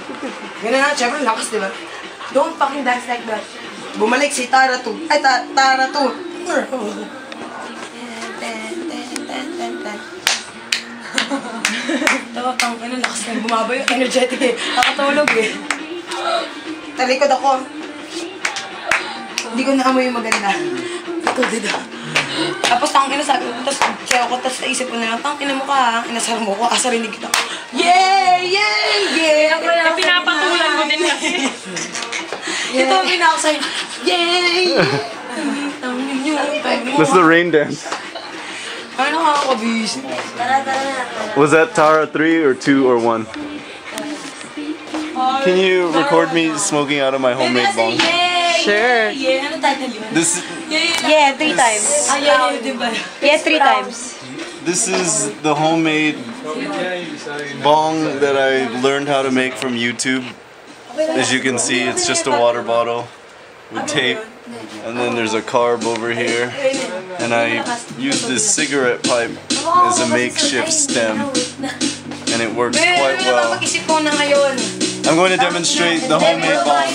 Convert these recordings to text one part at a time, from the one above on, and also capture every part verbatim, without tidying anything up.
Ganun na, syempre lakas, di ba? Don't fucking dance like that. Bumalik si Tara two. Ay, ta Tara two. Tawa pang ano, lakas na bumaba yung energetic eh. Nakatulog eh. Talikod ako. Hindi ko naamoy yung maganda. Ito, dito. Tapos tangin na sabi ko, tapos kaya ako, tapos naisip ko na lang, tangin na mo ka ha, inasar mo ko, asa rinig kita. Yeah! Yeah! Yeah! Kaya pinapatulan ko din kasi. Ito ang pinakasay. Yeah! That's the rain dance. Ano nakakabis? Was that Tara three or two or one? Can you record me smoking out of my homemade bong? Sure. Yeah, ano title yun? This Yeah, three times. Ah, yeah, yeah, diba? Yeah, three times. this is the homemade bong that I learned how to make from YouTube. As you can see, it's just a water bottle with tape, and then there's a carb over here, and I use this cigarette pipe as a makeshift stem, and it works quite well. I'm going to demonstrate the homemade bong.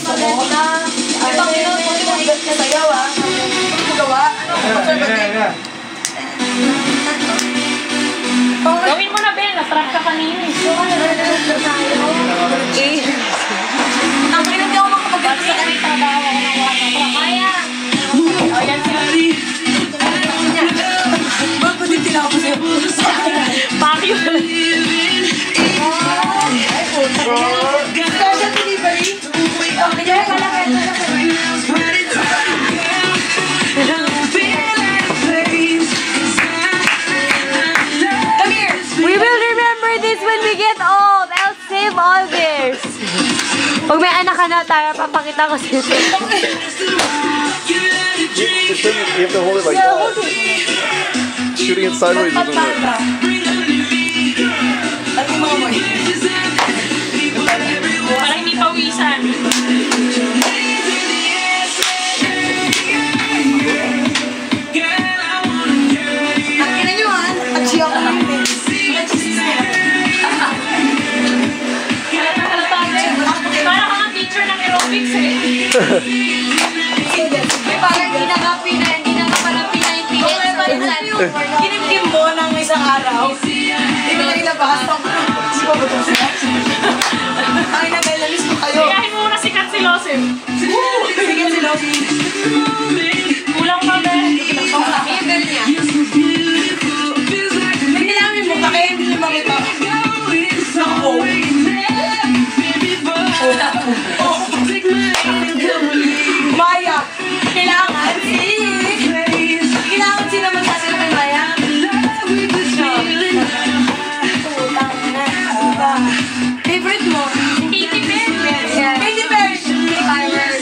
Gawin mo na, Ben. Na-trap ka kanina. Eh. Ang pinag ako makapag-gabi sa kanita. Kaya. O, yan sila. Ba't pa din tinako sa'yo? Bakit? Special delivery? Okay, kaya malaki. Come here. We will remember this when we get old. I'll save all this. Pag may anak ka na, Tara, papakita ko sa'yo. You, you have to hold it like that. Shooting it sideways doesn't work. Para hindi pawisan. Ang ina nyo ha, nag-G ako na yun eh. Para ka nga teacher ng aerobics eh. May parang hindi nakapi na, hindi nakapalampi na yung P H. Kinimkim mo ng isang araw. Hindi mo na ilabas. Di ba ba ito sila? Ay na, Belanis mo kayo. Kayahin mo muna si Kat si Losem. Sige sila. Kulang pa, Ben. Ang laki yung bell niya. May kailangan mo ka kaya hindi niyo makita. Ako. Maya, kailangan si... Kailangan si naman sa sila kay Maya. Favorite mo? Katy Perry. Katy Perry. Fireworks.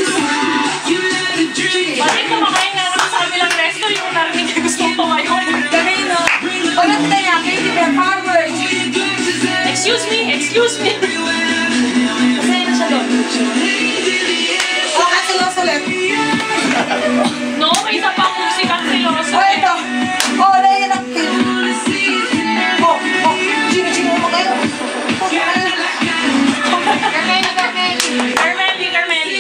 Bakit kumakain nga naman sa kabilang resto yung narinig na gusto ko ngayon? Kanino? Ulit na niya, Katy Perry. Fireworks. Excuse me, excuse me. Masaya na siya doon. O, kasilos ulit. No, may isa pang si Kat si Losem. O, ito. O, layan ang pin. O, o, chino-chino mo kayo. O, Carmeli, Carmeli. Carmeli, Carmeli.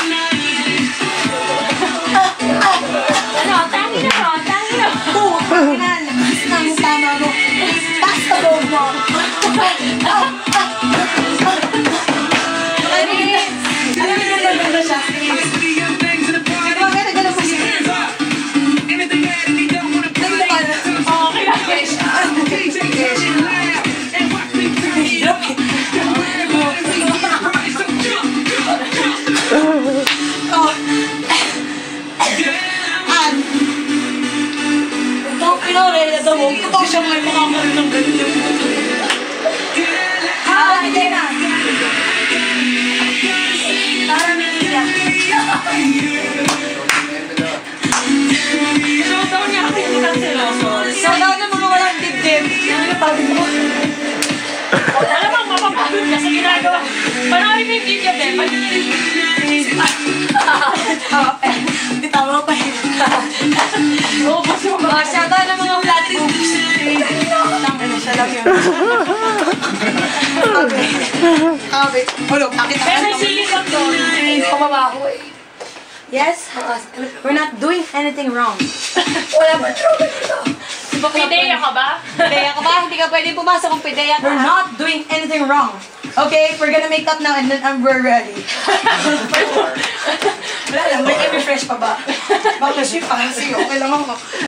Ano, tangi na mo, tangi na mo. Oo, tanginan. Ang tama mo. Basta loob mo. Ano yun? Ano yun yung ganda siya? Ano ba ganda mo siya? Nagmukha na. Okay lang. Oh. An. Ito, pinaulit na mo. Ito siya may makakaroon ng ganito. Ah, hindi na. Para minilya. Showdown niya kasi si Kat si Losem. So, daw na mga walang dibdib. Ano yung pagod mo? Alam mo, mapapagod ka sa ginagawa. Panoorin mo yung video, Ben. Ah, eh. Hindi tama pa eh. Oo, kasi mo ba? Ah, siya daw ng mga flat boobs. Tama na siya lang yun. Sabi. Sabi. Hulo, bakit Pero may sili lang doon. Hindi ko mabaho eh. Yes, we're not doing anything wrong. Wala ba trouble dito? Pideya ka ba? Pideya ka ba? Hindi ka pwede pumasok kung pideya ka. We're not doing anything wrong. Okay, we're gonna make up now and then I'm we're ready. Wala lang, may i-refresh pa ba? Bakit siya pa? Sige, okay lang ako.